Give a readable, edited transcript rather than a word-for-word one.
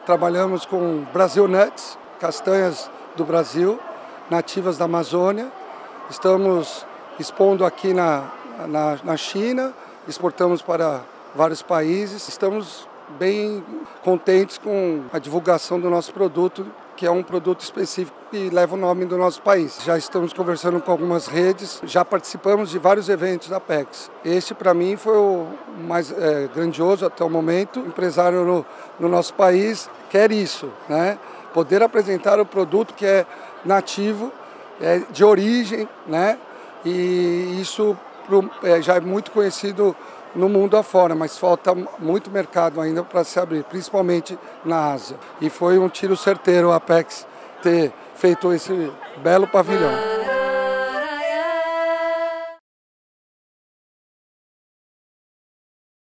trabalhamos com Brasil Nuts, castanhas do Brasil, nativas da Amazônia. Estamos expondo aqui na China, exportamos para vários países. Estamos bem contentes com a divulgação do nosso produto, que é um produto específico que leva o nome do nosso país. Já estamos conversando com algumas redes, já participamos de vários eventos da Apex. Este, para mim, foi o mais grandioso até o momento. O empresário no nosso país quer isso, né? Poder apresentar o produto que é nativo, de origem, né? E isso já é muito conhecido no mundo afora, mas falta muito mercado ainda para se abrir, principalmente na Ásia. E foi um tiro certeiro a Apex ter feito esse belo pavilhão.